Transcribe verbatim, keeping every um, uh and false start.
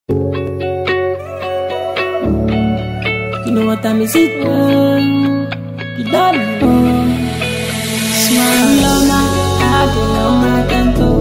You know what time is it? Oh, you don't know. Smile on my heart, you know my tempo.